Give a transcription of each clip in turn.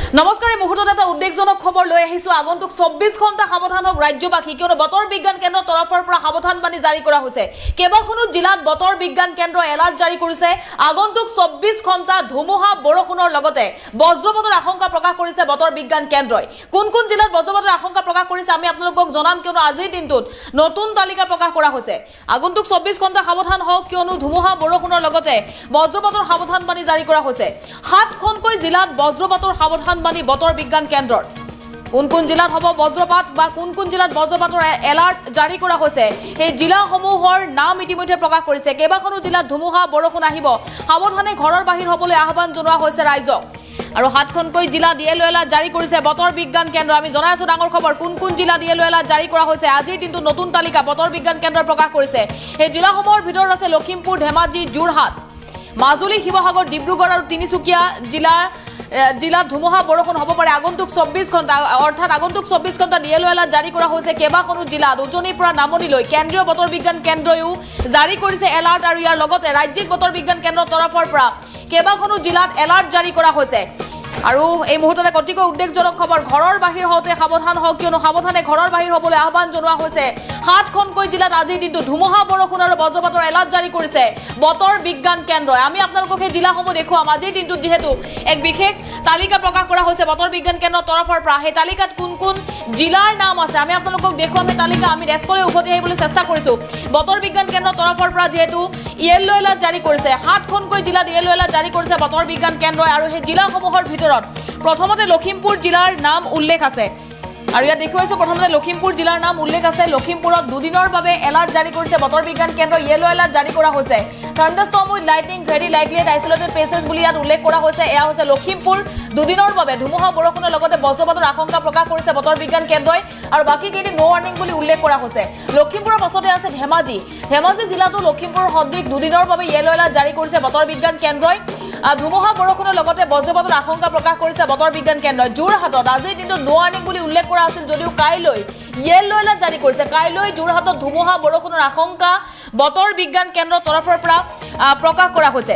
নমস্কাৰ এই মুহূৰ্তত এটা উদ্বেগজনক খবৰ লৈ আহিছো আগন্তুক 24 ঘণ্টা সাৱধান হওক ৰাজ্যবাসী কিয়নো বতৰ বিজ্ঞান কেন্দ্ৰৰ তৰফৰ পৰা সাৱধানবাণী জাৰি কৰা হৈছে কেবাখনো জিলাত বতৰ বিজ্ঞান কেন্দ্ৰ এলাৰ্ট জাৰি কৰিছে আগন্তুক 24 ঘণ্টা ধুমুহা বৰষুণৰ লগতে বজ্ৰপাতৰ আশংকা প্ৰকাশ কৰিছে বতৰ বিজ্ঞান কেন্দ্ৰই কোন কোন জিলাত বজ্ৰপাতৰ আশংকা প্ৰকাশ কৰিছে আমি আপোনালোকক জনাম কিয়নো আজিৰ দিনটোত নতুন তালিকা প্ৰকাশ কৰা হৈছে আগন্তুক 24 ঘণ্টা সাৱধান হওক কিয়নো ধুমুহা বৰষুণৰ লগতে বজ্ৰপাতৰ সাৱধানবাণী জাৰি কৰা হৈছে 7খনকৈ জিলাত বজ্ৰপাতৰ সাৱধানবাণী বতৰ বিজ্ঞান কেন্দ্ৰৰ কোন জিলাত হ'ব বজ্ৰপাত বা কোন জিলাত বজ্ৰপাতৰ এলাৰ্ট জাৰি কৰা হৈছে এই জিলাসমূহৰ নাম ইতিমধ্যে প্ৰকাশ কৰিছে কেবাখনো জিলাত ধুমুহা বৰষুণ আহিব সাৱধানে ঘৰৰ বাহিৰ হ'বলৈ আহ্বান জনোৱা হৈছে ৰাইজক আৰু 7খনকৈ জিলা য়েলো এলাৰ্ট জাৰি কৰিছে বতৰ বিজ্ঞান কেন্দ্ৰ আমি জনাই আছো ডাঙৰ খবৰ কোন জিলা য়েলো এলাৰ্ট জাৰি কৰা হৈছে আজিৰ দিনটো নতুন তালিকা বতৰ বিজ্ঞান কেন্দ্ৰ প্ৰকাশ কৰিছে এই জিলাসমূহৰ ভিতৰত আছে লখিমপুৰ ধেমাজি যোৰহাট মাজুলী শিৱসাগৰ ডিব্ৰুগড় আৰু তিনিচুকীয়া জিলাত ধুমুহা বৰষুণ হ'ব পাৰে আগন্তুক 24 ঘণ্টা অৰ্থাৎ আগন্তুক 24 ঘণ্টা য়েলো এলাৰ্ট জাৰি কৰা হৈছে কেবাখনো জিলাত উজনিৰ পৰা নামনিলৈ কেন্দ্ৰীয় বতৰ বিজ্ঞান কেন্দ্ৰয়ো জাৰি কৰিছে এলাৰ্ট আৰু ইয়াৰ লগতে ৰাজ্যিক বতৰ বিজ্ঞান কেন্দ্ৰৰ তৰফৰ পৰা কেবাখনো জিলাত এলাৰ্ট জাৰি কৰা হৈছে আৰু এই মুহূৰ্ততে অতিকৈ উদ্বেগজনক খবৰ ঘৰৰ বাহিৰ হওঁতে সাৱধান হওক কিয়নো সাৱধানে ঘৰৰ বাহিৰ হ'বলৈ আহ্বান জনোৱা হৈছে 7খনকৈ জিলাত আজিৰ দিনটো ধুমুহা বৰষুণ আৰু বজ্ৰপাতৰ এলাৰ্ট জাৰি কৰিছে বতৰ বিজ্ঞান কেন্দ্ৰই আমি আপোনালোকক এই জিলাসমূহ দেখুৱাম আজিৰ দিনটোত যিহেতু এক বিশেষ তালিকা প্ৰকাশ কৰা হৈছে বতৰ বিজ্ঞান কেন্দ্ৰৰ তৰফৰ পৰা সেই তালিকাত কোন জিলাৰ নাম আছে আমি আপোনালোকক দেখুৱাম এই তালিকা আমি ডেস্কলৈ উভতি আহিবলৈ চেষ্টা কৰিছো বতৰ বিজ্ঞান কেন্দ্ৰৰ তৰফৰ পৰা যিহেতু য়েলো এলাৰ্ট জাৰি কৰিছে 7খনকৈ জিলাত য়েলো এলাৰ্ট জাৰি কৰিছে বতৰ বিজ্ঞান কেন্দ্ৰই আৰু সেই জিলাসমূহৰ ভিতৰত প্ৰথমতে লখিমপুৰ জিলাৰ নাম উল্লেখ আছে আৰু ইয়াত দেখুৱাইছো প্ৰথমতে লখিমপুৰ জিলাৰ নাম উল্লেখ আছে লখিমপুৰত দুদিনৰ বাবে এলাৰ্ট জাৰি কৰিছে বতৰ বিজ্ঞান কেন্দ্ৰ য়েলো এলাৰ্ট জাৰি কৰা হৈছে thunderstorm with lightning very likely at isolated places বুলি ইয়াত উল্লেখ কৰা হৈছে এয়া হৈছে লখিমপুৰ দুদিনৰ বাবে ধুমুহা বৰষুণৰ লগতে বজ্ৰপাতৰ আশংকা প্ৰকাশ কৰিছে বতৰ বিজ্ঞান কেন্দ্ৰই আৰু বাকী কেইদিন নো ৱাৰ্নিং বুলি উল্লেখ কৰা হৈছে লখিমপুৰৰ পাছতে আছে ধেমাজি জিলাতো লখিমপুৰৰ সদৃশ দুদিনৰ বাবে য়েলো এলাৰ্ট জাৰি কৰিছে বতৰ বিজ্ঞান কেন্দ্ৰই ধুমুহা বৰষুণৰ লগতে বজ্ৰপাতৰ আশংকা প্ৰকাশ কৰিছে বতৰ বিজ্ঞান কেন্দ্ৰই যোৰহাটত আজিৰ দিনটোত নো ৱাৰ্নিং বুলি উল্লেখ কৰা আছিল যদিও কাইলৈ য়েলো এলাৰ্ট জাৰি কৰিছে কাইলৈ যোৰহাটত ধুমুহা বৰষুণৰ আশংকা বতৰ বিজ্ঞান কেন্দ্ৰৰ তৰফৰ পৰা প্ৰকাশ কৰা হৈছে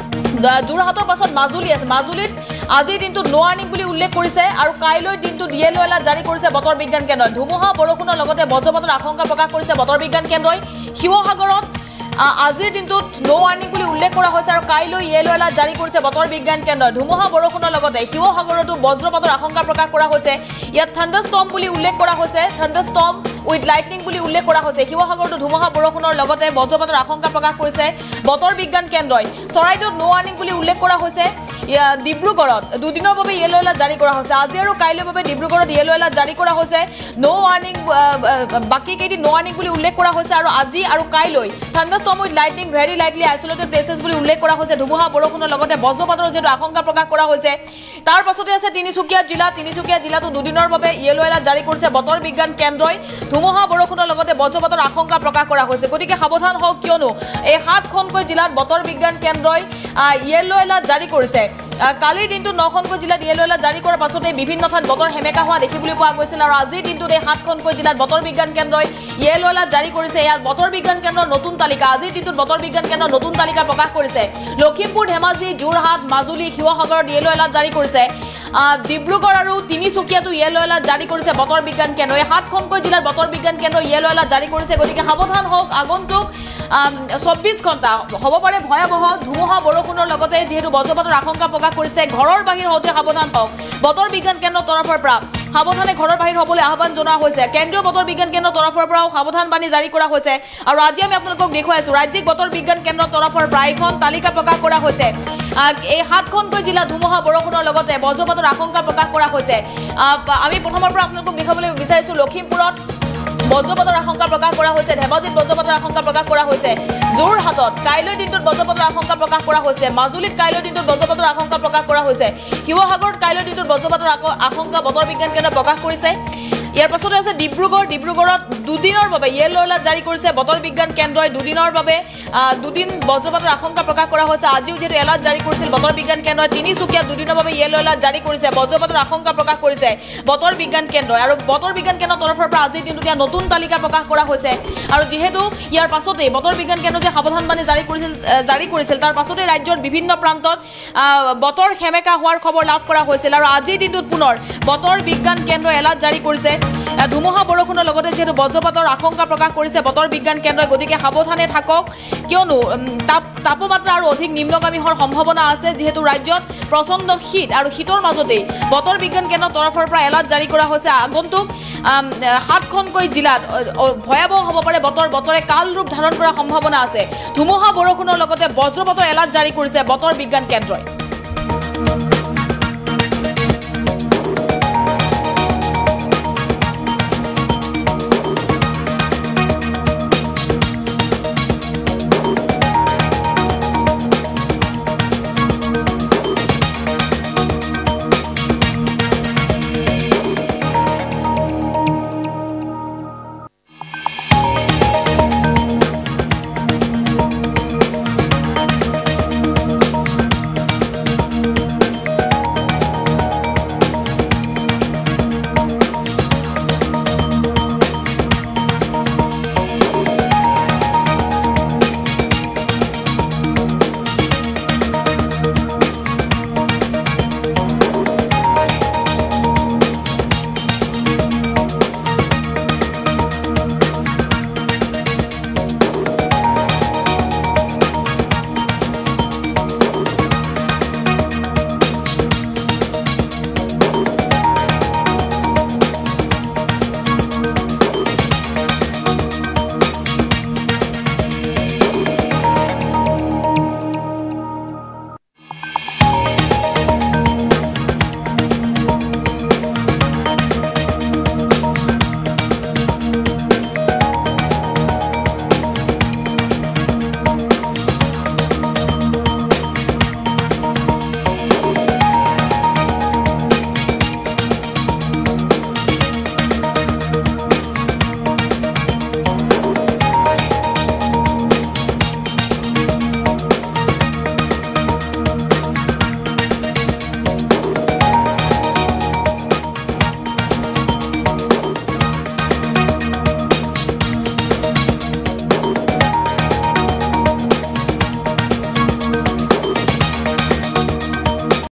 যোৰহাটৰ পাছত মাজুলী আছে মাজুলীত আজিৰ দিনটোত নো ৱাৰ্নিং বুলি উল্লেখ কৰিছে আৰু কাইলৈ দিনটোত য়েলো এলাৰ্ট জাৰি কৰিছে বতৰ বিজ্ঞান কেন্দ্ৰই ধুমুহা বৰষুণৰ লগতে বজ্ৰপাতৰ আশংকা প্ৰকাশ কৰিছে বতৰ বিজ্ঞান কেন্দ্ৰই শিৱসাগৰত আজিৰ দিনটোত নো ৱাৰ্নিং বুলি উল্লেখ কৰা হৈছে আৰু কাইলৈ য়েলো এলাৰ্ট জাৰি কৰিছে বতৰ বিজ্ঞান কেন্দ্ৰই ধুমুহা বৰষুণৰ লগতে শিৱসাগৰতো বজ্ৰপাতৰ আশংকা প্ৰকাশ কৰা হৈছে ইয়াত থান্ডাৰষ্টৰ্ম বুলি উল্লেখ কৰা হৈছে থান্ডাৰষ্টৰ্ম উইথ লাইটনিং বুলি উল্লেখ কৰা হৈছে শিৱসাগৰতো ধুমুহা বৰষুণৰ লগতে বজ্ৰপাতৰ আশংকা প্ৰকাশ কৰিছে বতৰ বিজ্ঞান কেন্দ্ৰই চৰাইদেউত নো ৱাৰ্নিং বুলি উল্লেখ কৰা হৈছে ডিব্ৰুগড়ত দুদিনৰ বাবে য়েলো এলাৰ্ট জাৰি কৰা হৈছে আজি আৰু কাইলৈৰ বাবে ডিব্ৰুগড়ত য়েলো এলাৰ্ট জাৰি কৰা হৈছে নো ৱাৰ্নিং বাকী কেইদিন নো ৱাৰ্নিং বুলি উল্লেখ কৰা হৈছে আৰু আজি আৰু কাইলৈ thunderstorm with lightning very likely isolated places বুলি উল্লেখ কৰা হৈছে ধুমুহা বৰষুণৰ লগতে বজ্ৰপাতৰ যিহেতু আশংকা প্ৰকাশ কৰা হৈছে তাৰ পাছতে আছে তিনিচুকীয়া জিলাতো দুদিনৰ বাবে য়েলো এলাৰ্ট জাৰি কৰিছে বতৰ বিজ্ঞান কেন্দ্ৰই ধুমুহা বৰষুণৰ লগতে বজ্ৰপাতৰ আশংকা প্ৰকাশ কৰা হৈছে গতিকে সাৱধান হওক কিয়নো এই 7খনকৈ জিলাত বতৰ বিজ্ঞান কেন্দ্ৰই য়েলো এলাৰ্ট জাৰি কৰিছে কালিৰ দিনটোত 9খনকৈ জিলাত য়েলো এলাৰ্ট জাৰি কৰাৰ পাছতে বিভিন্ন ঠাইত বতৰ সেমেকা হোৱা দেখিবলৈ পোৱা গৈছিল আৰু আজিৰ দিনটোত এই 7খনকৈ জিলাত বতৰ বিজ্ঞান কেন্দ্ৰই য়েলো এলাৰ্ট জাৰি কৰিছে ইয়াত বতৰ বিজ্ঞান কেন্দ্ৰৰ নতুন তালিকা আজিৰ দিনটোত বতৰ বিজ্ঞান কেন্দ্ৰৰ নতুন তালিকা প্ৰকাশ কৰিছে লখিমপুৰ ধেমাজি যোৰহাট মাজুলী শিৱসাগৰত য়েলো এলাৰ্ট জাৰি কৰিছে ডিব্ৰুগড় আৰু তিনিচুকীয়াতো য়েলো এলাৰ্ট জাৰি কৰিছে বতৰ বিজ্ঞান কেন্দ্ৰই 7খনকৈ জিলাত বতৰ বিজ্ঞান কেন্দ্ৰই য়েলো এলাৰ্ট জাৰি কৰিছে গতিকে সাৱধান হওক আগন্তুক 24 ঘণ্টা হ'ব পাৰে ভয়াৱহ ধুমুহা বৰষুণৰ লগতে যিহেতু বজ্ৰপাতৰ আশংকা প্ৰকাশ কৰিছে ঘৰৰ বাহিৰ হওঁতে সাৱধান হওক বতৰ বিজ্ঞান কেন্দ্ৰৰ তৰফৰ পৰা সাৱধানে ঘৰৰ বাহিৰ হ'বলৈ আহ্বান জনোৱা হৈছে কেন্দ্ৰীয় বতৰ বিজ্ঞান কেন্দ্ৰৰ তৰফৰ পৰাও সাৱধানবাণী জাৰি কৰা হৈছে আৰু আজি আমি আপোনালোকক দেখুৱাইছো ৰাজ্যিক বতৰ বিজ্ঞান কেন্দ্ৰৰ তৰফৰ পৰা এখন তালিকা প্ৰকাশ কৰা হৈছে এই 7খনকৈ জিলা ধুমুহা বৰষুণৰ লগতে বজ্ৰপাতৰ আশংকা প্ৰকাশ কৰা হৈছে আমি প্ৰথমৰ পৰা আপোনালোকক দেখাবলৈ বিচাৰিছো লখিমপুৰত বজ্ৰপাতৰ আশংকা প্ৰকাশ কৰা হৈছে ধেমাজিত বজ্ৰপাতৰ আশংকা প্ৰকাশ কৰা হৈছে যোৰহাটত কাইলৈ দিনটোত বজ্ৰপাতৰ আশংকা প্ৰকাশ কৰা হৈছে মাজুলীত কাইলৈ দিনটোত বজ্ৰপাতৰ আশংকা প্ৰকাশ কৰা হৈছে শিৱসাগৰত কাইলৈ দিনটোত বজ্ৰপাতৰ আশংকা বতৰ বিজ্ঞান কেন্দ্ৰই প্ৰকাশ কৰিছে ইয়াৰ পাছতে আছে ডিব্ৰুগড়ত দুদিনৰ বাবে ইয়েলো এলাৰ্ট জাৰি কৰিছে বতৰ বিজ্ঞান কেন্দ্ৰই দুদিনৰ বাবে দুদিন বজ্ৰপাতৰ আশংকা প্ৰকাশ কৰা হৈছে আজিও যেহেতু এলাৰ্ট জাৰি কৰিছিল বতৰ বিজ্ঞান কেন্দ্ৰই তিনিচুকীয়াত দুদিনৰ বাবে ইয়েলো এলাৰ্ট জাৰি কৰিছে বজ্ৰপাতৰ আশংকা প্ৰকাশ কৰিছে বতৰ বিজ্ঞান কেন্দ্ৰই আৰু বতৰ বিজ্ঞান কেন্দ্ৰৰ তৰফৰ পৰা আজিৰ দিনটোত নতুন তালিকা প্ৰকাশ কৰা হৈছে আৰু যেহেতু ইয়াৰ পাছতে বতৰ বিজ্ঞান কেন্দ্ৰই যে সাৱধানবাণী জাৰি কৰিছিল তাৰ পাছতে ৰাজ্যৰ বিভিন্ন প্ৰান্তত বতৰ সেমেকা হোৱাৰ খবৰ লাভ কৰা হৈছিল আৰু আজিৰ দিনটোত পুনৰ বতৰ বিজ্ঞান কেন্দ্ৰই এলাৰ্ট জাৰি কৰিছে ধুমুহা বৰষুণৰ লগতে যেহেতু বজ্ৰপাতৰ আশংকা প্ৰকাশ কৰিছে বতৰ বিজ্ঞান কেন্দ্ৰই গতিকে সাৱধানে থাকক কিয়নো তাপমাত্ৰা আৰু অধিক নিম্নগামী হোৱাৰ সম্ভাৱনা আছে যেহেতু ৰাজ্যত প্ৰচণ্ড শীত আৰু শীতৰ মাজতেই বতৰ বিজ্ঞান কেন্দ্ৰৰ তৰফৰ পৰা এলাৰ্ট জাৰি কৰা হৈছে আগন্তুক 7খনকৈ জিলাত ভয়াৱহ হ'ব পাৰে বতৰে কাল ৰূপ ধাৰণ কৰাৰ সম্ভাৱনা আছে ধুমুহা বৰষুণৰ লগতে বজ্ৰপাতৰ এলাৰ্ট জাৰি কৰিছে বতৰ বিজ্ঞান কেন্দ্ৰই